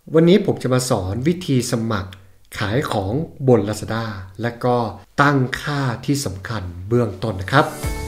วันนี้ผมจะมาสอนวิธีสมัครขายของบน Lazada และก็ตั้งค่าที่สำคัญเบื้องต้นนะครับ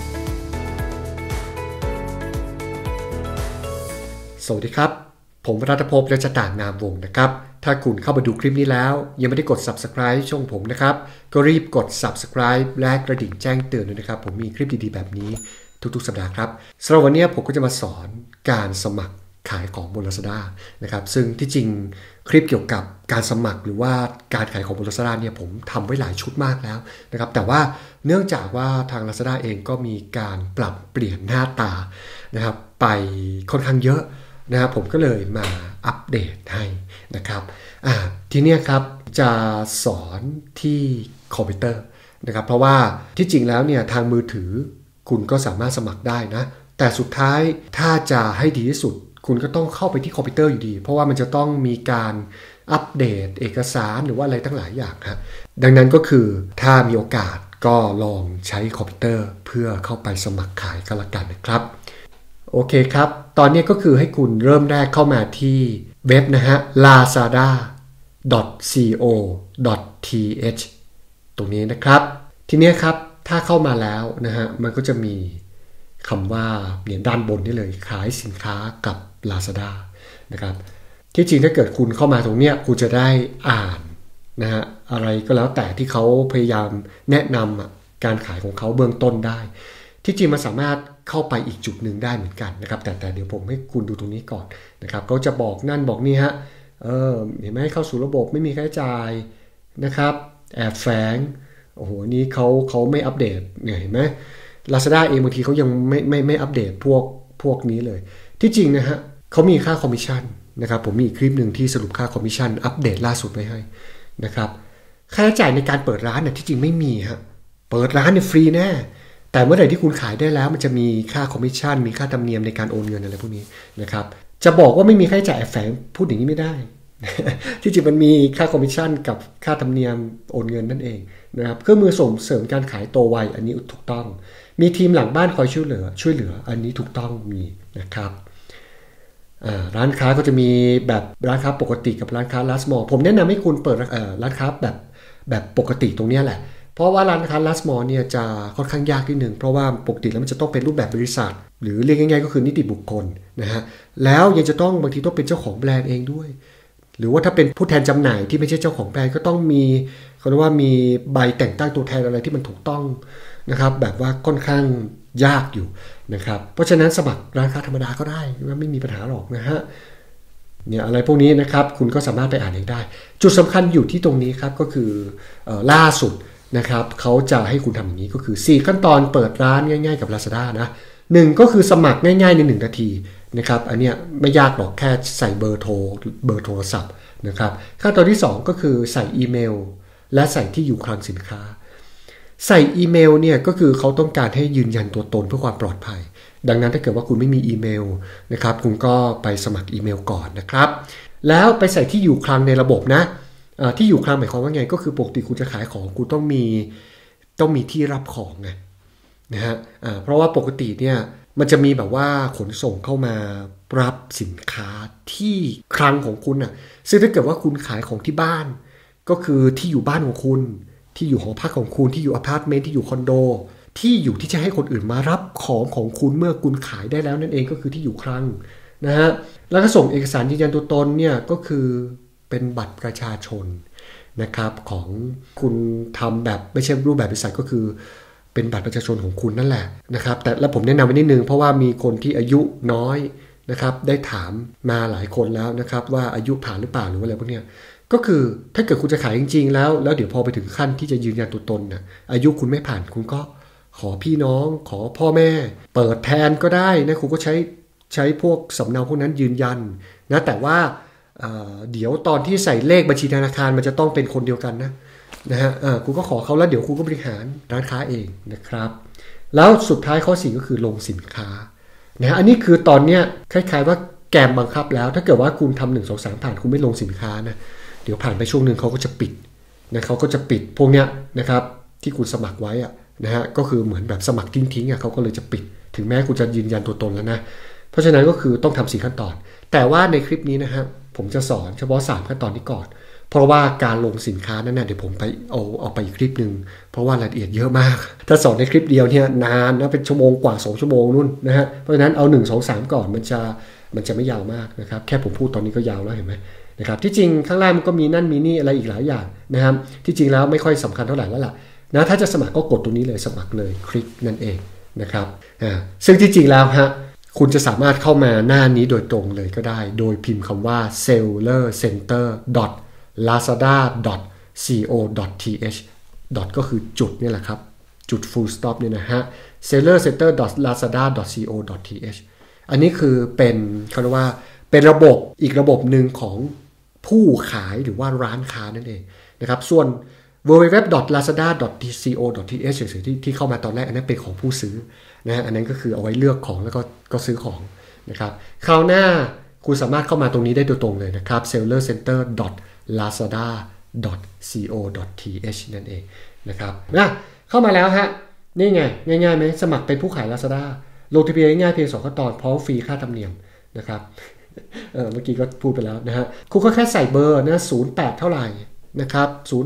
สวัสดีครับผมรัตภพ และจะต่างนามวงนะครับถ้าคุณเข้ามาดูคลิปนี้แล้วยังไม่ได้กด Subscribe ช่องผมนะครับก็รีบกด Subscribe และกระดิ่งแจ้งเตือนด้วยนะครับผมมีคลิปดีๆแบบนี้ทุกๆสัปดาห์ครับสำหรับวันนี้ผมก็จะมาสอนการสมัครขายของบน Lazada นะครับซึ่งที่จริงคลิปเกี่ยวกับการสมัครหรือว่าการขายของบน Lazada เนี่ยผมทำไว้หลายชุดมากแล้วนะครับแต่ว่าเนื่องจากว่าทาง Lazada เองก็มีการปรับเปลี่ยนหน้าตานะครับไปค่อนข้างเยอะนะครับผมก็เลยมาอัปเดตให้นะครับทีนี้ครับจะสอนที่คอมพิวเตอร์นะครับเพราะว่าที่จริงแล้วเนี่ยทางมือถือคุณก็สามารถสมัครได้นะแต่สุดท้ายถ้าจะให้ดีที่สุดคุณก็ต้องเข้าไปที่คอมพิวเตอร์อยู่ดีเพราะว่ามันจะต้องมีการอัปเดตเอกสารหรือว่าอะไรตั้งหลายอย่างครับดังนั้นก็คือถ้ามีโอกาสก็ลองใช้คอมพิวเตอร์เพื่อเข้าไปสมัครขายกันละกันนะครับโอเคครับตอนนี้ก็คือให้คุณเริ่มแรกเข้ามาที่เว็บนะฮะ lazada.co.th ตรงนี้นะครับทีนี้ครับถ้าเข้ามาแล้วนะฮะมันก็จะมีคำว่าเนี่ยด้านบนนี่เลยขายสินค้ากับ Lazada นะครับที่จริงถ้าเกิดคุณเข้ามาตรงเนี้ยคุณจะได้อ่านนะฮะอะไรก็แล้วแต่ที่เขาพยายามแนะนำการขายของเขาเบื้องต้นได้ที่จริงมันสามารถเข้าไปอีกจุดหนึ่งได้เหมือนกันนะครับแต่เดี๋ยวผมให้คุณดูตรงนี้ก่อนนะครับเขาจะบอกนั่นบอกนี่ฮะเห็นไหมเข้าสู่ระบบไม่มีค่าใช้จ่ายนะครับแอบแฝงโอ้โหนี้เขาไม่อัปเดตเนี่ยเห็นไหมLazada เองบางทีเขายังไม่อัปเดตพวกนี้เลยที่จริงนะฮะเขามีค่าคอมมิชชั่นนะครับผมมีคลิปหนึ่งที่สรุปค่าคอมมิชชั่นอัปเดตล่าสุดไว้ให้นะครับค่าใช้จ่ายในการเปิดร้านเนี่ยที่จริงไม่มีฮะเปิดร้านเนี่ยฟรีแน่แต่เมื่อไหร่ที่คุณขายได้แล้วมันจะมีค่าคอมมิชชั่นมีค่าธรรมเนียมในการโอนเงินอะไรพวกนี้นะครับจะบอกว่าไม่มีค่าใช้จ่ายแอบแฝงพูดอย่างนี้ไม่ได้ ที่จริงมันมีค่าคอมมิชชั่นกับค่าธรรมเนียมโอนเงินนั่นเองนะครับเครื่องมือส่งเสริมการขายตัวไวอันนี้ถูกต้องมีทีมหลังบ้านคอยช่วยเหลืออันนี้ถูกต้องมีนะครับร้านค้าก็จะมีแบบร้านค้าปกติกับร้านค้าลาสมอลผมแนะนำให้คุณเปิดร้านค้าแบบปกติตรงนี้แหละเพราะว่าร้านค้าลาสมอลเนี่ยจะค่อนข้างยากนิดนึงเพราะว่าปกติแล้วมันจะต้องเป็นรูปแบบบริษัทหรือเรียกง่ายๆก็คือนิติบุคคลนะฮะแล้วยังจะต้องบางทีต้องเป็นเจ้าของแบรนด์เองด้วยหรือว่าถ้าเป็นผู้แทนจำหน่ายที่ไม่ใช่เจ้าของแบรนด์ก็ต้องมีเขาเรียกว่ามีใบแต่งตั้งตัวแทนอะไรที่มันถูกต้องนะครับแบบว่าค่อนข้างยากอยู่นะครับเพราะฉะนั้นสมัครร้านค้าธรรมดาก็ได้ไม่มีปัญหาหรอกนะฮะเนี่ยอะไรพวกนี้นะครับคุณก็สามารถไปอ่านเองได้จุดสำคัญอยู่ที่ตรงนี้ครับก็คือล่าสุดนะครับเขาจะให้คุณทำอย่างนี้ก็คือ4ขั้นตอนเปิดร้านง่ายๆกับ Lazada นะ1ก็คือสมัครง่ายๆใน1นาทีนะครับอันเนี้ยไม่ยากหรอกแค่ใส่เบอร์โทรศัพท์นะครับขั้นตอนที่2ก็คือใส่อีเมลและใส่ที่อยู่คลังสินค้าใส่อีเมลเนี่ยก็คือเขาต้องการให้ยืนยันตัวตนเพื่อความปลอดภัยดังนั้นถ้าเกิดว่าคุณไม่มีอีเมลนะครับคุณก็ไปสมัครอีเมลก่อนนะครับแล้วไปใส่ที่อยู่คลังในระบบนะที่อยู่คลังหมายความว่าไงก็คือปกติคุณจะขายของคุณต้องมีที่รับของไงนะฮะเพราะว่าปกติเนี่ยมันจะมีแบบว่าขนส่งเข้ามารับสินค้าที่คลังของคุณน่ะซึ่งถ้าเกิดว่าคุณขายของที่บ้านก็คือที่อยู่บ้านของคุณที่อยู่หอพักของคุณที่อยู่อพาร์ตเมนต์ที่อยู่คอนโดที่อยู่ที่จะให้คนอื่นมารับของคุณเมื่อคุณขายได้แล้วนั่นเองก็คือที่อยู่คลังนะฮะแล้วก็ส่งเอกสารยืนยันตัวตนเนี่ยก็คือเป็นบัตรประชาชนนะครับของคุณทำแบบไม่ใช่รูปแบบบริษัทก็คือเป็นบัตรประชาชนของคุณนั่นแหละนะครับแต่แล้วผมแนะนำไว้นิดนึงเพราะว่ามีคนที่อายุน้อยนะครับได้ถามมาหลายคนแล้วนะครับว่าอายุผ่านหรือเปล่าหรือว่าอะไรพวกเนี้ยก็คือถ้าเกิดคุณจะขายจริงๆแล้วเดี๋ยวพอไปถึงขั้นที่จะยืนยันตัวตนนะอายุคุณไม่ผ่านคุณก็ขอพี่น้องขอพ่อแม่เปิดแทนก็ได้นะคุณก็ใช้พวกสำเนาพวกนั้นยืนยันนะแต่ว่าเดี๋ยวตอนที่ใส่เลขบัญชีธนาคารมันจะต้องเป็นคนเดียวกันนะฮะคุณก็ขอเขาแล้วเดี๋ยวคุณก็บริหารร้านค้าเองนะครับแล้วสุดท้ายข้อ4ก็คือลงสินค้านะอันนี้คือตอนเนี้ยคล้ายๆว่าแกมบังคับแล้วถ้าเกิดว่าคุณทำ1 2 3ผ่านคุณไม่ลงสินค้านะเดี๋ยวผ่านไปช่วงนึงเขาก็จะปิดนะเขาก็จะปิดพวกเนี้ยนะครับที่คุณสมัครไว้นะฮะก็คือเหมือนแบบสมัครทิ้งเขาก็เลยจะปิดถึงแม้คุณจะยืนยันตัวตนแล้วนะเพราะฉะนั้นก็คือต้องทำ4ขั้นตอนแต่ว่าในคลิปนี้นะฮะผมจะสอนเฉพาะ3ขั้นตอนนี้ก่อนเพราะว่าการลงสินค้านั้นนะเดี๋ยวผมไปเอาไปอีกคลิปนึงเพราะว่ารายละเอียดเยอะมากถ้าสอนในคลิปเดียวเนี่ยนานนะเป็นชั่วโมงกว่า2ชั่วโมงนู่นนะฮะเพราะฉะนั้นเอา1 2 3ก่อนมันจะไม่ยาวมากนะครับแค่ผมพูดตอนนี้ก็ยาวแล้วเห็นไหมนะครับที่จริงข้างล่างมันก็มีนั่นมีนี่อะไรอีกหลายอย่างนะครับที่จริงแล้วไม่ค่อยสำคัญเท่าไหร่แล้วล่ะนะถ้าจะสมัครก็กดตรงนี้เลยสมัครเลยคลิกนั่นเองนะครับซึ่งที่จริงแล้วฮะคุณจะสามารถเข้ามาหน้านี้โดยตรงเลยก็ได้โดยพิมพ์คำว่า sellercenter.lazada.co.th ก็คือจุดนี่แหละครับจุด full stop เนี่ยนะฮะ sellercenter.lazada.co.th อันนี้คือเป็นเขาเรียกว่าเป็นระบบอีกระบบหนึ่งของผู้ขายหรือว่าร้านค้านั่นเองนะครับส่วน www.lazada.co.th ที่เข้ามาตอนแรกอันนั้นเป็นของผู้ซื้อนะฮะอันนั้นก็คือเอาไว้เลือกของแล้วก็ซื้อของนะครับคราวหน้าคุณสามารถเข้ามาตรงนี้ได้โดยตรงเลยนะครับ sellercenter.lazada.co.th นั่นเองนะครับเข้ามาแล้วฮะนี่ไงง่ายๆไหมสมัครเป็นผู้ขาย Lazada ลงทะเบียนง่ายๆเพียง2ขั้นตอนพร้อมฟรีค่าธรรมเนียมนะครับเมื่อกี้ก็พูดไปแล้วนะฮะคุณก็แค่ใส่เบอร์นะ08เท่าไหร่นะครับ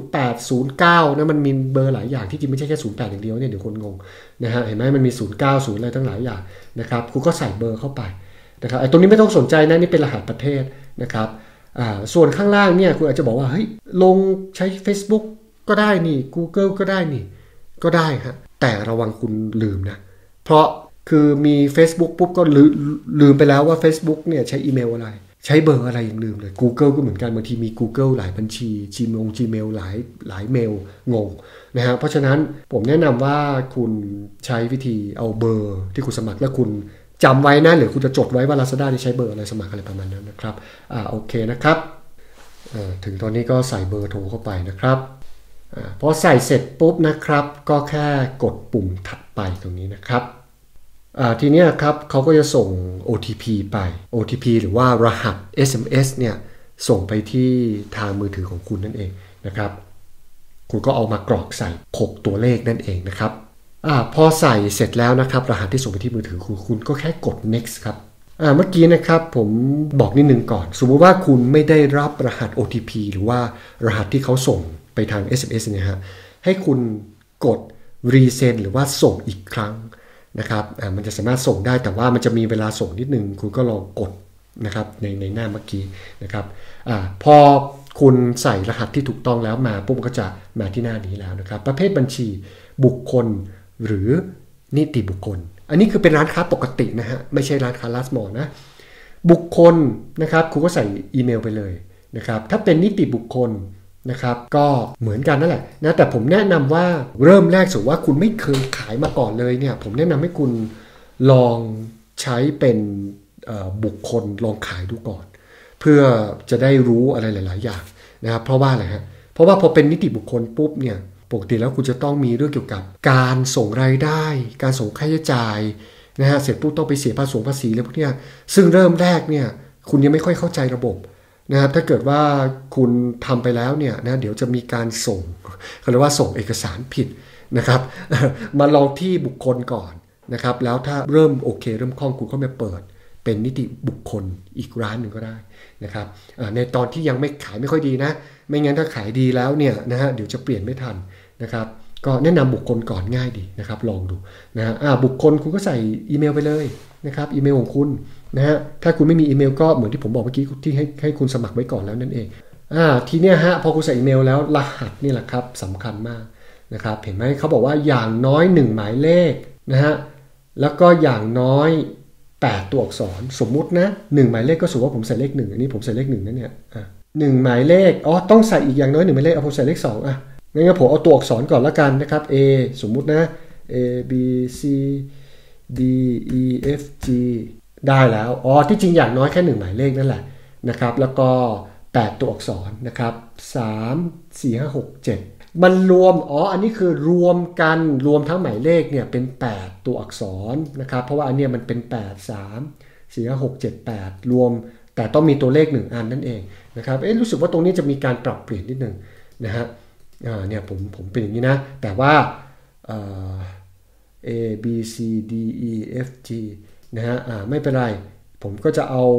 0809นะมันมีเบอร์หลายอย่างที่จริงไม่ใช่แค่08อย่างเดียวเนี่ยเดี๋ยวคนงงนะฮะเห็นไหมมันมี090อะไรตั้งหลายอย่างนะครับคุณก็ใส่เบอร์เข้าไปนะครับไอ้ตรงนี้ไม่ต้องสนใจนะนี่เป็นรหัสประเทศนะครับส่วนข้างล่างเนี่ยคุณอาจจะบอกว่าเฮ้ยลงใช้ Facebook ก็ได้นี่ Google ก็ได้นี่ก็ได้ฮะแต่ระวังคุณลืมนะเพราะคือมี Facebook ปุ๊บก็ลืมไปแล้วว่า Facebook เนี่ยใช้อีเมลอะไรใช้เบอร์อะไรยังลืมเลย Google ก็เหมือนกันบางทีมี Google หลายบัญชี Gmail หลายเมลงงนะฮะเพราะฉะนั้นผมแนะนำว่าคุณใช้วิธีเอาเบอร์ที่คุณสมัครแล้วคุณจำไว้นะหรือคุณจะจดไว้ว่า Lazada นี่ใช้เบอร์อะไรสมัครอะไรประมาณนั้นนะครับโอเคนะครับถึงตอนนี้ก็ใส่เบอร์โทรเข้าไปนะครับพอใส่เสร็จปุ๊บนะครับก็แค่กดปุ่มถัดไปตรงนี้นะครับทีนี้ครับเขาก็จะส่ง OTP ไป OTP หรือว่ารหัส SMS เนี่ยส่งไปที่ทางมือถือของคุณนั่นเองนะครับคุณก็เอามากรอกใส่6ตัวเลขนั่นเองนะครับพอใส่เสร็จแล้วนะครับรหัสที่ส่งไปที่มือถือคุณก็แค่กด next ครับเมื่อกี้นะครับผมบอกนิดนึงก่อนสมมติว่าคุณไม่ได้รับรหัส OTP หรือว่ารหัสที่เขาส่งไปทาง SMS เนี่ยฮะให้คุณกด resend หรือว่าส่งอีกครั้งนะครับมันจะสามารถส่งได้แต่ว่ามันจะมีเวลาส่งนิดนึงคุณก็ลองกดนะครับในหน้าเมื่อกี้นะครับพอคุณใส่รหัสที่ถูกต้องแล้วมาปุ๊บก็จะมาที่หน้านี้แล้วนะครับประเภทบัญชีบุคคลหรือนิติบุคคลอันนี้คือเป็นร้านค้าปกตินะฮะไม่ใช่ร้านค้า last mall นะบุคคลนะครับคุณก็ใส่อีเมลไปเลยนะครับถ้าเป็นนิติบุคคลนะครับก็เหมือนกันนั่นแหละนะแต่ผมแนะนำว่าเริ่มแรกสุดว่าคุณไม่เคยขายมาก่อนเลยเนี่ยผมแนะนำให้คุณลองใช้เป็นบุคคลลองขายดูก่อนเพื่อจะได้รู้อะไรหลายๆอย่างนะครับเพราะว่าอะไรฮะเพราะว่าพอเป็นนิติบุคคลปุ๊บเนี่ยปกติแล้วคุณจะต้องมีเรื่องเกี่ยวกับการส่งรายได้การส่งค่าใช้จ่ายนะฮะเสร็จปุ๊บต้องไปเสียภาษีอะไรพวกนี้ซึ่งเริ่มแรกเนี่ยคุณยังไม่ค่อยเข้าใจระบบนะครับถ้าเกิดว่าคุณทำไปแล้วเนี่ยนะเดี๋ยวจะมีการส่งเขาเรียกว่าส่งเอกสารผิดนะครับมาลองที่บุคคลก่อนนะครับแล้วถ้าเริ่มโอเคเริ่มคล่องคุณก็มาเปิดเป็นนิติบุคคลอีกร้านหนึ่งก็ได้นะครับในตอนที่ยังไม่ขายไม่ค่อยดีนะไม่งั้นถ้าขายดีแล้วเนี่ยนะฮะเดี๋ยวจะเปลี่ยนไม่ทันนะครับก็แนะนำบุคคลก่อนง่ายดีนะครับลองดูนะฮะบุคคลคุณก็ใส่อีเมลไปเลยนะครับอีเมลของคุณนะฮะถ้าคุณไม่มีอีเมลก็เหมือนที่ผมบอกเมื่อกี้ที่ให้คุณสมัครไว้ก่อนแล้วนั่นเองทีเนี้ยฮะพอคุณใส่อีเมลแล้วรหัสนี่แหละครับสำคัญมากนะครับเห็นไหมเขาบอกว่าอย่างน้อย1หมายเลขนะฮะแล้วก็อย่างน้อย8ตัวอักษรสมมุตินะ1หมายเลขก็สมมติว่าผมใส่เลข1อันนี้ผมใส่เลข1นะเนี่ย1หมายเลขต้องใส่อีกอย่างน้อย1หมายเลขผมใส่เลข2งั้นผมเอาตัวอักษรก่อนละกันนะครับ A สมมุตินะ A B C D E F G ได้แล้วที่จริงอย่างน้อยแค่1หมายเลขนั่นแหละนะครับแล้วก็8ตัวอักษรนะครับ3 4 5 6 7มันรวมอันนี้คือรวมกันรวมทั้งหมายเลขเนี่ยเป็น8ตัวอักษรนะครับเพราะว่าอันเนี้ยมันเป็น8 3 4 5 6 7 8รวมแต่ต้องมีตัวเลข1อันนั่นเองนะครับรู้สึกว่าตรงนี้จะมีการปรับเปลี่ยนนิดนึงนะฮะเนี่ยผมเป็นอย่างนี้นะแต่ว่าA B C D E F G นะฮะไม่เป็นไรผมก็จะเอา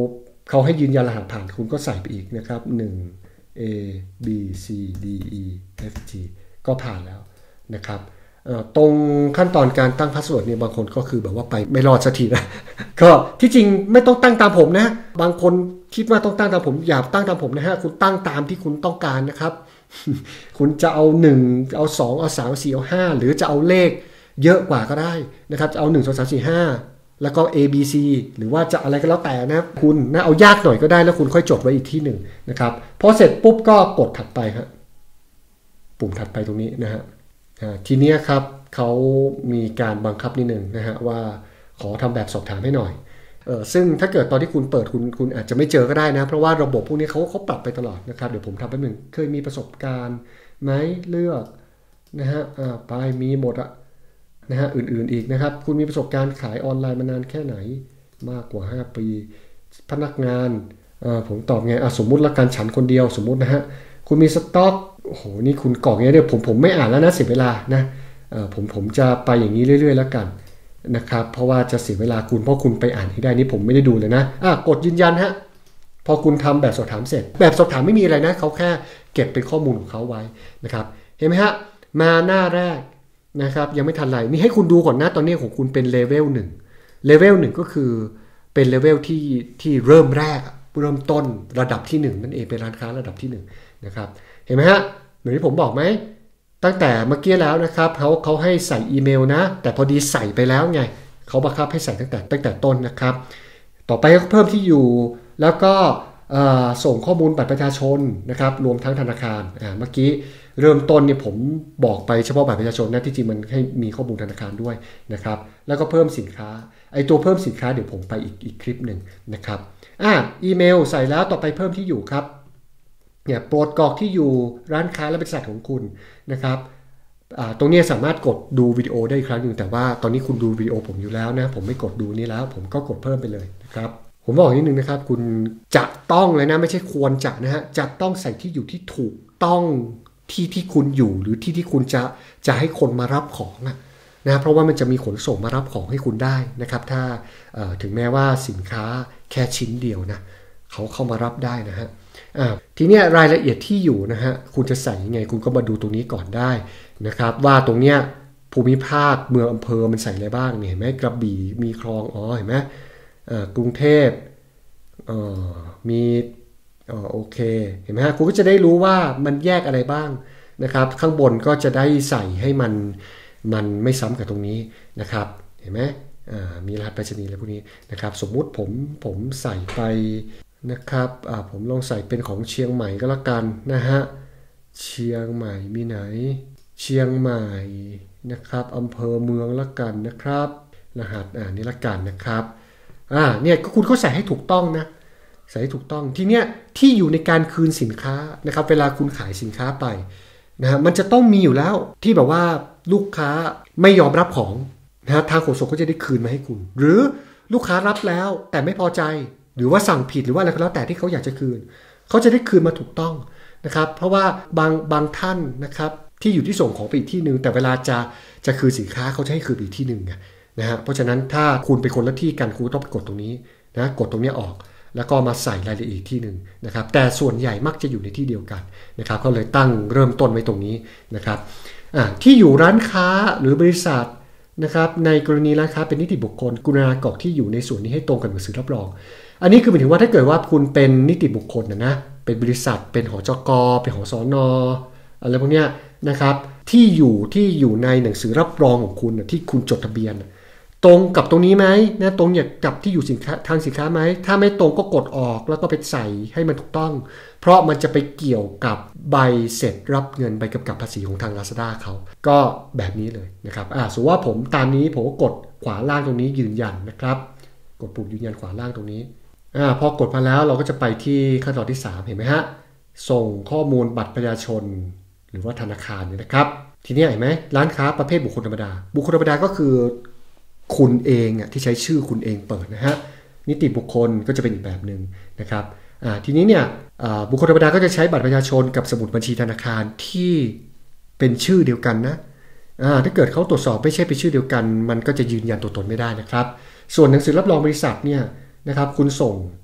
เขาให้ยืนยันรหัสผ่านคุณก็ใส่ไปอีกนะครับ1 A B C D E F G ก็ผ่านแล้วนะครับตรงขั้นตอนการตั้งพาสเวิร์ดเนี่ยบางคนก็คือแบบว่าไปไม่รอดสักทีนะ ก็ที่จริงไม่ต้องตั้งตามผมนะบางคนคิดว่าต้องตั้งตามผมอย่าตั้งตามผมนะฮะคุณตั้งตามที่คุณต้องการนะครับ คุณจะเอา1เอา2เอา3เอา4เอา5หรือจะเอาเลขเยอะกว่าก็ได้นะครับจะเอา1 2 3 4 5แล้วก็ A B C หรือว่าจะอะไรก็แล้วแต่นะคุณนะเอายากหน่อยก็ได้แล้วคุณค่อยจดไว้อีกที่หนึ่งนะครับพอเสร็จปุ๊บก็กดถัดไปฮะปุ่มถัดไปตรงนี้นะฮะทีนี้ครับเขามีการบังคับนิดนึงนะฮะว่าขอทำแบบสอบถามให้หน่อยซึ่งถ้าเกิดตอนที่คุณเปิดคุณอาจจะไม่เจอก็ได้นะเพราะว่าระบบพวกนี้เขาปรับไปตลอดนะครับเดี๋ยวผมทำแป๊บนึงเคยมีประสบการณ์ไหมเลือกนะฮะไปมีหมดอะนะฮะอื่นๆอีกนะครับคุณมีประสบการณ์ขายออนไลน์มานานแค่ไหนมากกว่า5 ปีพนักงานผมตอบไงสมมุติละกันฉันคนเดียวสมมุตินะฮะคุณมีสต็อกโอ้โหนี่คุณกรอกเงี้ยเดี๋ยวผมไม่อ่านแล้วนะเสียเวลานะผมจะไปอย่างนี้เรื่อยๆแล้วกันนะครับเพราะว่าจะเสียเวลาคุณเพราะคุณไปอ่านให้ได้นี่ผมไม่ได้ดูเลยนะกดยืนยันฮะพอคุณทำแบบสอบถามเสร็จแบบสอบถามไม่มีอะไรนะเขาแค่เก็บเป็นข้อมูลของเขาไว้นะครับเห็นไหมฮะมาหน้าแรกนะครับยังไม่ทันไรนี่ให้คุณดูก่อนนะตอนนี้ของคุณเป็นเลเวล1เลเวล1ก็คือเป็นเลเวลที่เริ่มแรกเริ่มต้นระดับที่1นั่นเองเป็นร้านค้าระดับที่1นะครับเห็นไหมฮะเหมือนที่ผมบอกไหมตั้งแต่เมื่อกี้แล้วนะครับเขาให้ใส่อีเมลนะแต่พอดีใส่ไปแล้วไงเขาบังคับให้ใส่ตั้งแต่ต้นนะครับต่อไปก็เพิ่มที่อยู่แล้วก็ส่งข้อมูลบัตรประชาชนนะครับรวมทั้งธนาคารเมื่อกี้เริ่มต้นเนี่ยผมบอกไปเฉพาะบัตรประชาชนนะที่จริงมันให้มีข้อมูลธนาคารด้วยนะครับแล้วก็เพิ่มสินค้าไอตัวเพิ่มสินค้าเดี๋ยวผมไปอีกคลิปหนึ่งนะครับอีเมลใส่แล้วต่อไปเพิ่มที่อยู่ครับเนี่ยโปรดกรอกที่อยู่ร้านค้าและบริษัทของคุณนะครับตรงนี้สามารถกดดูวิดีโอได้อีกครั้งหนึ่งแต่ว่าตอนนี้คุณดูวิดีโอผมอยู่แล้วนะผมไม่กดดูนี้แล้วผมก็กดเพิ่มไปเลยนะครับผมบอกนิดนึงนะครับคุณจะต้องเลยนะไม่ใช่ควรจะนะฮะจะต้องใส่ที่อยู่ที่ถูกต้องที่คุณอยู่หรือที่คุณจะให้คนมารับของนะเพราะว่ามันจะมีขนส่งมารับของให้คุณได้นะครับถ้าถึงแม้ว่าสินค้าแค่ชิ้นเดียวนะเขาเข้ามารับได้นะฮะทีนี้รายละเอียดที่อยู่นะฮะคุณจะใส่ยังไงคุณก็มาดูตรงนี้ก่อนได้นะครับว่าตรงเนี้ยภูมิภาคเมืองอำเภอมันใส่อะไรบ้างเนี่ยเห็นไหมกระบี่มีคลองเห็นไหมกรุงเทพมีโอเคเห็นไหมฮะคุณก็จะได้รู้ว่ามันแยกอะไรบ้างนะครับข้างบนก็จะได้ใส่ให้มันไม่ซ้ำกับตรงนี้นะครับเห็นไหมมีรหัสไปรษณีย์อะไรพวกนี้นะครับสมมุติผมใส่ไปนะครับผมลองใส่เป็นของเชียงใหม่ก็แล้วกันนะฮะเชียงใหม่มีไหนเชียงใหม่นะครับอำเภอเมืองละกันนะครับรหัสนี่ละกันนะครับเนี่ยคุณก็ใส่ให้ถูกต้องนะใส่ให้ถูกต้องทีเนี้ยที่อยู่ในการคืนสินค้านะครับเวลาคุณขายสินค้าไปนะฮะมันจะต้องมีอยู่แล้วที่แบบว่าลูกค้าไม่ยอมรับของนะฮะทางขนส่งก็จะได้คืนมาให้คุณหรือลูกค้ารับแล้วแต่ไม่พอใจหรือว่าสั่งผิดหรือว่าอะไรก็แล้วแต่ที่เขาอยากจะคืนเขาจะได้คืนมาถูกต้องนะครับเพราะว่าบางท่านนะครับที่อยู่ที่ส่งของไปอีกที่นึงแต่เวลาจะคืนสินค้าเขาจะให้คืนอีกที่นึงนะฮะเพราะฉะนั้นถ้าคุณเป็นคนละที่กันคุณต้องไปกดตรงนี้นะกดตรงนี้ออกแล้วก็มาใส่รายละเอียดที่นึงนะครับแต่ส่วนใหญ่มักจะอยู่ในที่เดียวกันนะครับก็เลยตั้งเริ่มต้นไว้ตรงนี้นะครับที่อยู่ร้านค้าหรือบริษัทนะครับในกรณีร้านค้าเป็นนิติบุคคลกรุณากรอกที่อยู่ในส่วนนี้ให้ตรงกับหนังสือรับรองอันนี้คือหมายถึงว่าถ้าเกิดว่าคุณเป็นนิติบุคคลนะเป็นบริษัทเป็นหจก.เป็นหสน.อะไรพวกเนี้ยนะครับที่อยู่ในหนังสือรับรองของคุณที่คุณจดทะเบียนตรงกับตรงนี้ไหมนะตรงกับที่อยู่สินค้าทางสินค้าไหมถ้าไม่ตรงก็กดออกแล้วก็ไปใส่ให้มันถูกต้องเพราะมันจะไปเกี่ยวกับใบเสร็จรับเงินใบกำกับภาษีของทาง Lazada เขาก็แบบนี้เลยนะครับสมมติว่าผมตามนี้ผมก็กดขวาล่างตรงนี้ยืนยันนะครับกดปุ่มยืนยันขวาล่างตรงนี้พอกดมาแล้วเราก็จะไปที่ขั้นตอนที่3เห็นไหมฮะส่งข้อมูลบัตรประชาชนหรือว่าธนาคารเนี่ยนะครับทีนี้เห็นไหมร้านค้าประเภทบุคคลธรรมดาบุคคลธรรมดาก็คือคุณเองที่ใช้ชื่อคุณเองเปิดนะฮะนิติบุคคลก็จะเป็นอีกแบบหนึ่งนะครับทีนี้เนี่ยบุคคลธรรมดาก็จะใช้บัตรประชาชนกับสมุดบัญชีธนาคารที่เป็นชื่อเดียวกันนะถ้าเกิดเขาตรวจสอบไม่ใช่เป็นชื่อเดียวกันมันก็จะยืนยันตัวตนไม่ได้นะครับส่วนหนังสือรับรองบริษัทเนี่ยนะครับคุณส่ง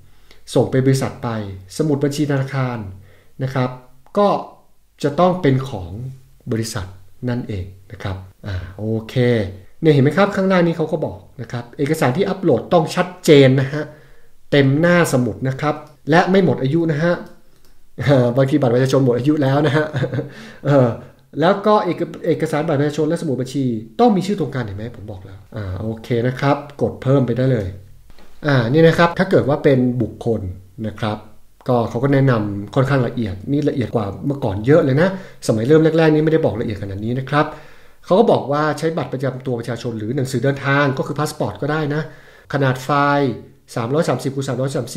ส่งไปบริษัทไปสมุดบัญชีธนาคารนะครับก็จะต้องเป็นของบริษัทนั่นเองนะครับโอเคเนี่ยเห็นไหมครับข้างหน้านี้เขาก็บอกนะครับเอกสารที่อัปโหลดต้องชัดเจนนะฮะเต็มหน้าสมุดนะครับและไม่หมดอายุนะฮะบางทีบัตรประชาชนหมดอายุแล้วนะฮะแล้วก็เอกสารบัตรประชาชนและสมุดบัญชีต้องมีชื่อตรงกันเห็นไหมผมบอกแล้วโอเคนะครับกดเพิ่มไปได้เลยนี่นะครับถ้าเกิดว่าเป็นบุคคลนะครับก็เขาก็แนะนำค่อนข้างละเอียดนี่ละเอียดกว่าเมื่อก่อนเยอะเลยนะสมัยเริ่มแรกๆนี้ไม่ได้บอกละเอียดขนาดนี้นะครับเขาก็บอกว่าใช้บัตรประจำตัวประชาชนหรือหนังสือเดินทางก็คือพาสปอร์ตก็ได้นะขนาดไฟล์330 x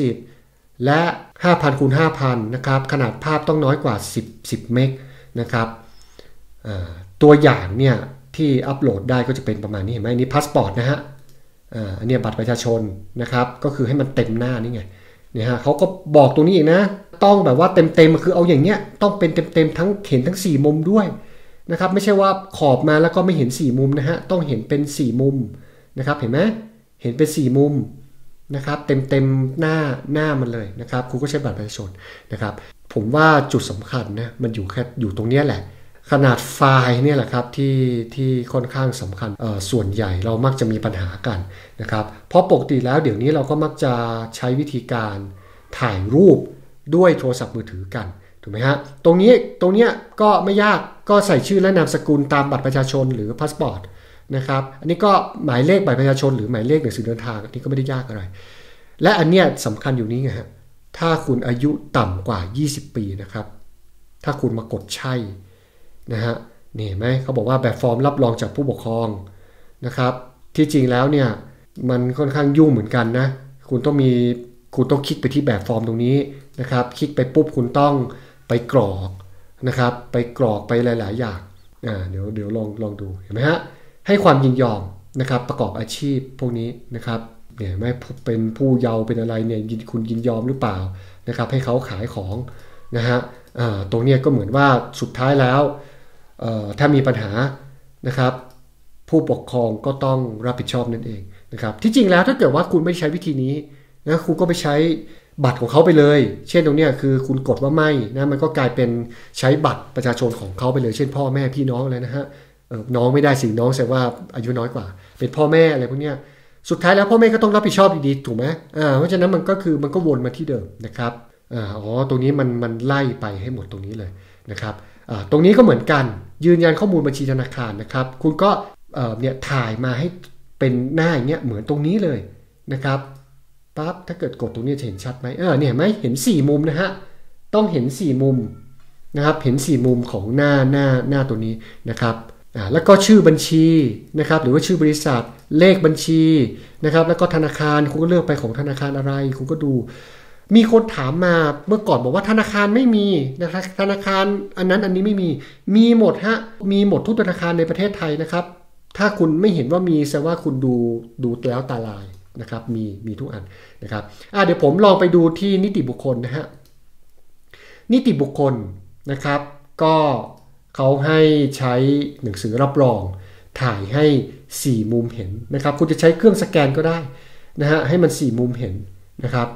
330และ 5,000 x 5,000นะครับขนาดภาพต้องน้อยกว่า10 เมกนะครับตัวอย่างเนี่ยที่อัปโหลดได้ก็จะเป็นประมาณนี้เห็นไหมนี่พาสปอร์ตนะฮะอันนี้บัตรประชาชนนะครับก็คือให้มันเต็มหน้านี่ไงเนี่ยฮะเขาก็บอกตรงนี้อีกนะต้องแบบว่าเต็มคือเอาอย่างเนี้ยต้องเป็นเต็มทั้งเห็นทั้ง4มุมด้วยนะครับไม่ใช่ว่าขอบมาแล้วก็ไม่เห็น4มุมนะฮะต้องเห็นเป็น4มุมนะครับเห็นไหมเห็นเป็น4มุมนะครับเต็มหน้ามันเลยนะครับคุณก็ใช้บัตรประชาชนนะครับผมว่าจุดสำคัญนะมันอยู่ตรงนี้แหละขนาดไฟล์เนี่ยแหละครับที่ค่อนข้างสำคัญส่วนใหญ่เรามักจะมีปัญหากันนะครับเพราะปกติแล้วเดี๋ยวนี้เราก็มักจะใช้วิธีการถ่ายรูปด้วยโทรศัพท์มือถือกันถูกไหมฮะตรงนี้ก็ไม่ยากก็ใส่ชื่อและนามสกุลตามบัตรประชาชนหรือพาสปอร์ตนะครับอันนี้ก็หมายเลขบัตรประชาชนหรือหมายเลขหนังสือเดินทางอันนี้ก็ไม่ได้ยากอะไรและอันเนี้ยสำคัญอยู่นี้ไงฮะถ้าคุณอายุต่ำกว่า20 ปีนะครับถ้าคุณมากดใช่นะฮะนี่เห็นไหมเขาบอกว่าแบบฟอร์มรับรองจากผู้ปกครองนะครับที่จริงแล้วเนี่ยมันค่อนข้างยุ่งเหมือนกันนะคุณต้องคลิกไปที่แบบฟอร์มตรงนี้นะครับคลิกไปปุ๊บคุณต้องไปกรอกนะครับไปกรอกไปหลายๆอย่างเดี๋ยวลองดูเห็นไหมฮะให้ความยินยอมนะครับประกอบอาชีพพวกนี้นะครับเนี่ยไม่เป็นผู้เยาว์เป็นอะไรเนี่ยคุณยินยอมหรือเปล่านะครับให้เขาขายของนะฮะตรงนี้ก็เหมือนว่าสุดท้ายแล้วถ้ามีปัญหานะครับผู้ปกครองก็ต้องรับผิดชอบนั่นเองนะครับที่จริงแล้วถ้าเกิดว่าคุณไม่ใช้วิธีนี้นะคุณก็ไปใช้บัตรของเขาไปเลยเช่นตรงนี้คือคุณกดว่าไม่นะมันก็กลายเป็นใช้บัตรประชาชนของเขาไปเลยเช่นพ่อแม่พี่น้องเลยนะฮะน้องไม่ได้สิน้องแสดงว่าอายุน้อยกว่าเป็นพ่อแม่อะไรพวกนี้สุดท้ายแล้วพ่อแม่ก็ต้องรับผิดชอบดีๆถูกไหมเพราะฉะนั้นมันก็วนมาที่เดิมนะครับตรงนี้มันไล่ไปให้หมดตรงนี้เลยนะครับตรงนี้ก็เหมือนกันยืนยันข้อมูลบัญชีธนาคารนะครับคุณก็เนี่ยถ่ายมาให้เป็นหน้าอย่างเงี้ยเหมือนตรงนี้เลยนะครับปั๊บถ้าเกิดกดตรงนี้จะเห็นชัดไหมเนี่ยเห็นไหมเห็น4 มุมนะฮะต้องเห็น4 มุมนะครับเห็น4 มุมของหน้าตัวนี้นะครับแล้วก็ชื่อบัญชีนะครับหรือว่าชื่อบริษัทเลขบัญชีนะครับแล้วก็ธนาคารคุณก็เลือกไปของธนาคารอะไรคุณก็ดูมีคนถามมาเมื่อก่อนบอกว่าธนาคารไม่มีนะครับธนาคารอันนั้นอันนี้ไม่มีหมดฮะมีหมดทุกธนาคารในประเทศไทยนะครับถ้าคุณไม่เห็นว่ามีแสดงว่าคุณดูแล้วตาลายนะครับมีทุกอันนะครับเดี๋ยวผมลองไปดูที่นิติบุคคลนะฮะนิติบุคคลนะครับก็เขาให้ใช้หนังสือรับรองถ่ายให้4 มุมเห็นนะครับคุณจะใช้เครื่องสแกนก็ได้นะฮะให้มัน4 มุมเห็นนะครับ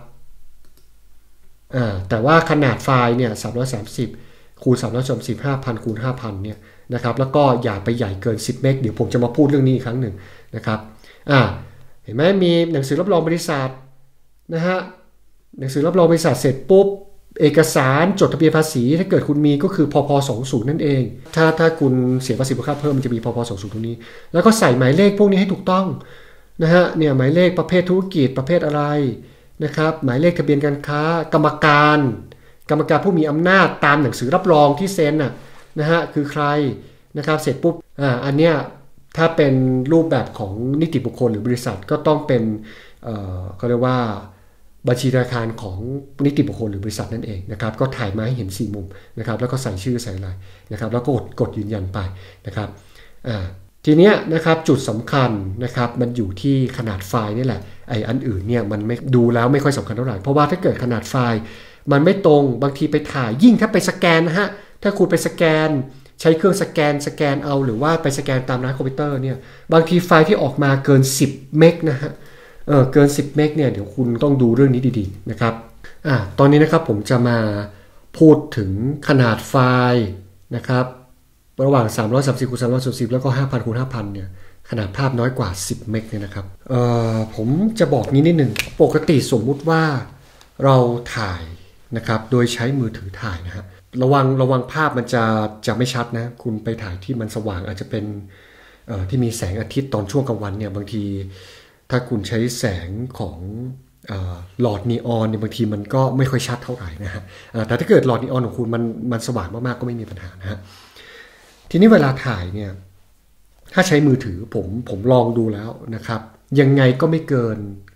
แต่ว่าขนาดไฟล์เนี่ย330 คูณ 330 5,000 คูณ 5,000เนี่ยนะครับแล้วก็อย่าไปใหญ่เกิน10 เมกเดี๋ยวผมจะมาพูดเรื่องนี้อีกครั้งหนึ่งนะครับเห็นไหมมีหนังสือรับรองบริษัทนะฮะหนังสือรับรองบริษัทเสร็จปุ๊บเอกสารจดทะเบียนภาษีถ้าเกิดคุณมีก็คือพพ20นั่นเองถ้าคุณเสียภาษีมูลค่าเพิ่มมันจะมีพพ20ตรงนี้แล้วก็ใส่หมายเลขพวกนี้ให้ถูกต้องนะฮะเนี่ยหมายเลขประเภทธุรกิจประเภทอะไรนะครับหมายเลขทะเบียนการค้ากรรมการผู้มีอำนาจตามหนังสือรับรองที่เซ็นนะฮะคือใครนะครับเสร็จปุ๊บอันเนี้ยถ้าเป็นรูปแบบของนิติบุคคลหรือบริษัทก็ต้องเป็นเขาเรียกว่าบัญชีธนาคารของนิติบุคคลหรือบริษัทนั่นเองนะครับก็ถ่ายมาให้เห็น4 มุมนะครับแล้วก็ใส่ชื่อใส่อะไรนะครับแล้วก็กดยืนยันไปนะครับทีเนี้ยนะครับจุดสำคัญนะครับมันอยู่ที่ขนาดไฟล์นี่แหละไอ้อันอื่นเนี่ยมันไม่ดูแล้วไม่ค่อยสำคัญเท่าไหร่เพราะว่าถ้าเกิดขนาดไฟล์มันไม่ตรงบางทีไปถ่ายยิ่งถ้าไปสแกนนะฮะถ้าคุณไปสแกนใช้เครื่องสแกนเอาหรือว่าไปสแกนตามร้านคอมพิวเตอร์เนี่ยบางทีไฟล์ที่ออกมาเกิน10 เมกนะฮะเกิน10 เมกเนี่ยเดี๋ยวคุณต้องดูเรื่องนี้ดีๆนะครับตอนนี้นะครับผมจะมาพูดถึงขนาดไฟล์นะครับระหว่าง330 คูณ 340แล้วก็ 5,000 คูณ 5,000 เนี่ยขนาดภาพน้อยกว่า10 เมกเนี่ยนะครับผมจะบอกนิดนึงปกติสมมุติว่าเราถ่ายนะครับโดยใช้มือถือถ่ายนะฮะระวังภาพมันจะไม่ชัดนะคุณไปถ่ายที่มันสว่างอาจจะเป็นที่มีแสงอาทิตย์ตอนช่วงกลางวันเนี่ยบางทีถ้าคุณใช้แสงของหลอดนีออนเนี่ยบางทีมันก็ไม่ค่อยชัดเท่าไหร่นะฮะแต่ถ้าเกิดหลอดนีออนของคุณมันสว่างมากๆก็ไม่มีปัญหานะฮะทีนี้เวลาถ่ายเนี่ยถ้าใช้มือถือผมลองดูแล้วนะครับยังไงก็ไม่เกิน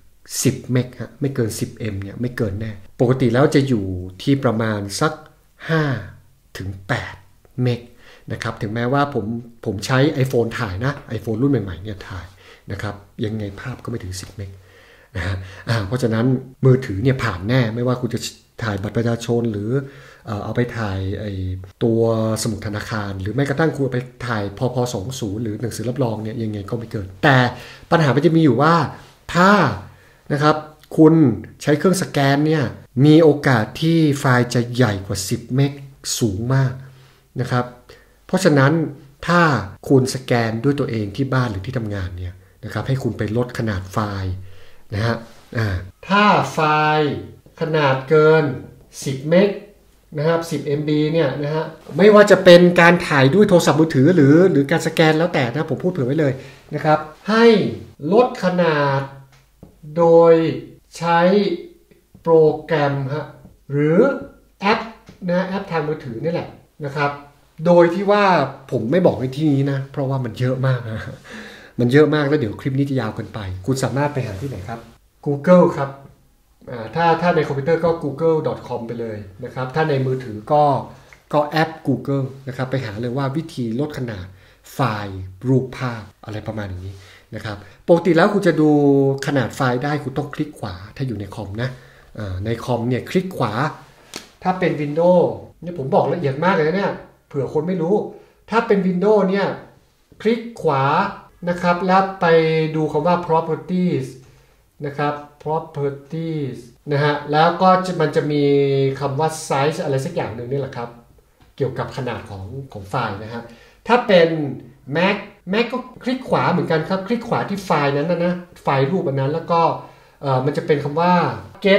10 เมกฮะไม่เกิน10 M เนี่ยไม่เกินแน่ปกติแล้วจะอยู่ที่ประมาณสัก5 ถึง 8 เมกนะครับถึงแม้ว่าผมใช้ iPhone ถ่ายนะ iPhone รุ่นใหม่ๆเนี่ยถ่ายนะครับยังไงภาพก็ไม่ถึง10 เมกนะฮะเพราะฉะนั้นมือถือเนี่ยผ่านแน่ไม่ว่าคุณจะถ่ายบัตรประชาชนหรือเอาไปถ่ายตัวสมุดธนาคารหรือแม้กระทั่งคุณไปถ่ายพพ20หรือหนังสือรับรองเนี่ยยังไงก็ไม่เกินแต่ปัญหามันจะมีอยู่ว่าถ้านะครับคุณใช้เครื่องสแกนเนี่ยมีโอกาสที่ไฟล์จะใหญ่กว่า10 เมกสูงมากนะครับเพราะฉะนั้นถ้าคุณสแกนด้วยตัวเองที่บ้านหรือที่ทำงานเนี่ยนะครับให้คุณไปลดขนาดไฟล์นะฮะถ้าไฟล์ขนาดเกิน10 เมกนะครับ10 MB เนี่ยนะฮะไม่ว่าจะเป็นการถ่ายด้วยโทรศัพท์มือถือหรือการสแกนแล้วแต่นะผมพูดเผื่อไว้เลยนะครับให้ลดขนาดโดยใช้โปรแกรมฮะหรือแอปนะแอปทางมือถือนี่แหละนะครับโดยที่ว่าผมไม่บอกในที่นี้นะเพราะว่ามันเยอะมากนะมันเยอะมากแล้วเดี๋ยวคลิปนี้จะยาวเกินไปคุณสามารถไปหาที่ไหนครับ Google ครับถ้าในคอมพิวเตอร์ก็ google.com ไปเลยนะครับถ้าในมือถือก็แอป Google นะครับไปหาเลยว่าวิธีลดขนาดไฟล์รูปภาพอะไรประมาณนี้นะครับปกติแล้วคุณจะดูขนาดไฟล์ได้คุณต้องคลิกขวาถ้าอยู่ในคอมนะในคอมเนี่ยคลิกขวาถ้าเป็น Windows เนี่ยผมบอกละเอียดมากเลยนะเนี่ยเผื่อคนไม่รู้ถ้าเป็น Windows เนี่ยคลิกขวานะครับแล้วไปดูคำว่า properties นะครับ properties นะฮะแล้วก็มันจะมีคำว่า size อะไรสักอย่างหนึ่งนี่แหละครับเกี่ยวกับขนาดของไฟล์นะฮะถ้าเป็น Mac ก็คลิกขวาเหมือนกันครับคลิกขวาที่ไฟล์นั้นนะไฟล์รูปอันนั้นแล้วก็มันจะเป็นคำว่า get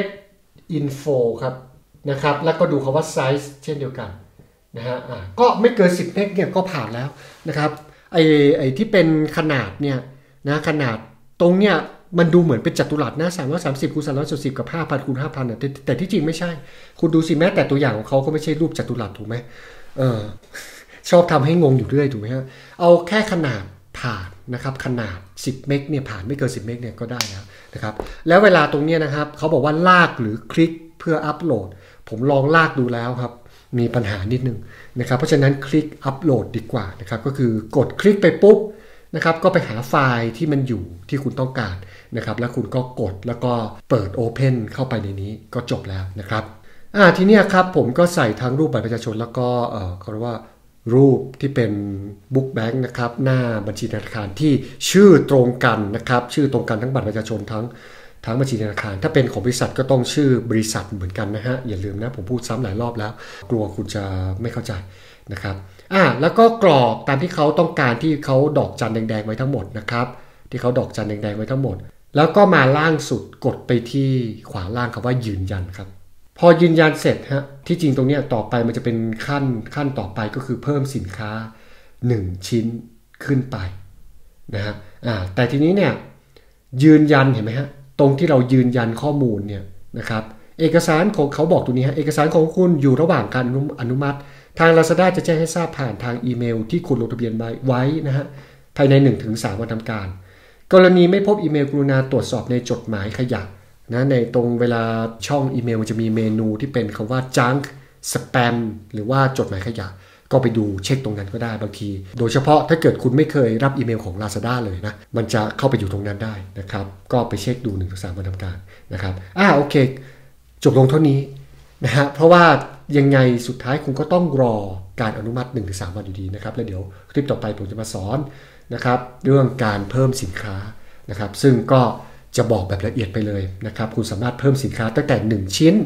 info ครับนะครับแล้วก็ดูคำว่า size เช่นเดียวกันนะฮะก็ไม่เกิน10 เมกเนี่ยก็ผ่านแล้วนะครับไอ้ที่เป็นขนาดเนี่ยนะขนาดตรงเนี่ยมันดูเหมือนเป็นจัตุรัสนะ330 คูณ 340 กับ 5,000 คูณ 5,000เนี่ยแต่ที่จริงไม่ใช่คุณดูสิแม้แต่ตัวอย่างของเขาก็ไม่ใช่รูปจัตุรัสถูกไหมชอบทำให้งงอยู่เรื่อยถูกไหมฮะเอาแค่ขนาดผ่านนะครับขนาด10 เมกเนี่ยผ่านไม่เกิน10 เมกเนี่ยก็ได้แล้วนะครับแล้วเวลาตรงเนี้ยนะครับเขาบอกว่าลากหรือคลิกเพื่ออัปโหลดผมลองลากดูแล้วครับมีปัญหานิดนึงนะครับเพราะฉะนั้นคลิกอัปโหลดดีกว่านะครับก็คือกดคลิกไปปุ๊บนะครับก็ไปหาไฟล์ที่มันอยู่ที่คุณต้องการนะครับแล้วคุณก็กดแล้วก็เปิด Open เข้าไปในนี้ก็จบแล้วนะครับทีนี้ครับผมก็ใส่ทั้งรูปบัตรประชาชนแล้วก็เขาเรียกว่ารูปที่เป็นบุ๊กแบงค์นะครับหน้าบัญชีธนาคารที่ชื่อตรงกันนะครับชื่อตรงกันทั้งบัตรประชาชนทั้งบัญชีธนาคารถ้าเป็นของบริษัทก็ต้องชื่อบริษัทเหมือนกันนะฮะอย่าลืมนะผมพูดซ้ำหลายรอบแล้วกลัวคุณจะไม่เข้าใจนะครับแล้วก็กรอกตามที่เขาต้องการที่เขาดอกจันแดงๆไว้ทั้งหมดนะครับที่เขาดอกจันแดงๆไว้ทั้งหมดแล้วก็มาล่างสุดกดไปที่ขวาล่างคำว่ายืนยันครับพอยืนยันเสร็จฮะที่จริงตรงนี้ต่อไปมันจะเป็นขั้นต่อไปก็คือเพิ่มสินค้า1 ชิ้นขึ้นไปนะฮะแต่ทีนี้เนี่ยยืนยันเห็นไหมฮะตรงที่เรายืนยันข้อมูลเนี่ยนะครับเอกสารของเขาบอกตรงนี้ฮะเอกสารของคุณอยู่ระหว่างการอนุมัติทาง Lazada จะแจ้งให้ทราบผ่านทางอีเมลที่คุณลงทะเบียนไว้นะฮะภายใน 1-3 วันทำการกรณีไม่พบอีเมลกรุณาตรวจสอบในจดหมายขยะนะในตรงเวลาช่องอีเมลมันจะมีเมนูที่เป็นคำว่า junk spam หรือว่าจดหมายขยะก็ไปดูเช็คตรงนั้นก็ได้บางทีโดยเฉพาะถ้าเกิดคุณไม่เคยรับอีเมลของ Lazada เลยนะมันจะเข้าไปอยู่ตรงนั้นได้นะครับก็ไปเช็คดู 1-3 วันทำการนะครับโอเคจบลงเท่านี้นะฮะเพราะว่ายังไงสุดท้ายคุณก็ต้องรอการอนุมัติ 1-3 วันอยู่ดีนะครับแล้วเดี๋ยวคลิปต่อไปผมจะมาสอนนะครับเรื่องการเพิ่มสินค้านะครับซึ่งก็จะบอกแบบละเอียดไปเลยนะครับคุณสามารถเพิ่มสินค้าตั้งแต่1 ชิ้น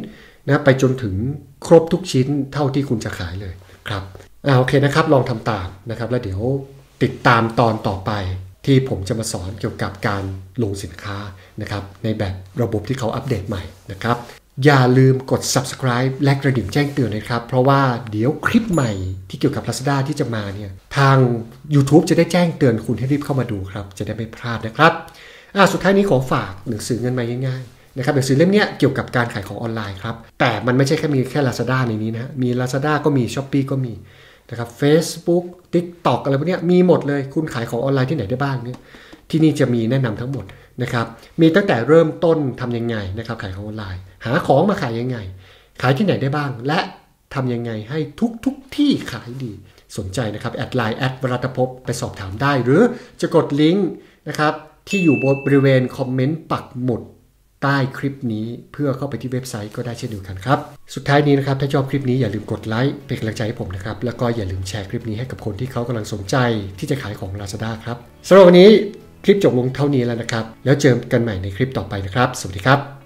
นะไปจนถึงครบทุกชิ้นเท่าที่คุณจะขายเลยครับโอเคนะครับลองทำตามนะครับแล้วเดี๋ยวติดตามตอนต่อไปที่ผมจะมาสอนเกี่ยวกับการลงสินค้านะครับในแบบระบบที่เขาอัปเดตใหม่นะครับอย่าลืมกด subscribe และกระดิ่งแจ้งเตือนนะครับเพราะว่าเดี๋ยวคลิปใหม่ที่เกี่ยวกับ Lazada ที่จะมาเนี่ยทาง YouTube จะได้แจ้งเตือนคุณให้รีบเข้ามาดูครับจะได้ไม่พลาดนะครับสุดท้ายนี้ขอฝากหนังสือเงินมาง่ายๆนะครับหนังสือเล่มนี้เกี่ยวกับการขายของออนไลน์ครับแต่มันไม่ใช่มีแค่ Lazada ในนี้นะมี Lazada ก็มี Shopee ก็มีนะครับ Facebook TikTok อะไรพวกนี้มีหมดเลยคุณขายของออนไลน์ที่ไหนได้บ้างเนี่ยที่นี่จะมีแนะนำทั้งหมดนะครับมีตั้งแต่เริ่มต้นทำยังไงนะครับขายของออนไลน์หาของมาขายยังไงขายที่ไหนได้บ้างและทำยังไงให้ทุกที่ขายดีสนใจนะครับแอดไลน์วรัตภพไปสอบถามได้หรือจะกดลิงก์นะครับที่อยู่บริเวณคอมเมนต์ปักหมุดใต้คลิปนี้เพื่อเข้าไปที่เว็บไซต์ก็ได้เช่นเดียวกันครับสุดท้ายนี้นะครับถ้าชอบคลิปนี้อย่าลืมกดไลค์เป็นกำลังใจให้ผมนะครับแล้วก็อย่าลืมแชร์คลิปนี้ให้กับคนที่เขากำลังสนใจที่จะขายของ Lazada ครับสำหรับวันนี้คลิปจบลงเท่านี้แล้วนะครับแล้วเจอกันใหม่ในคลิปต่อไปนะครับสวัสดีครับ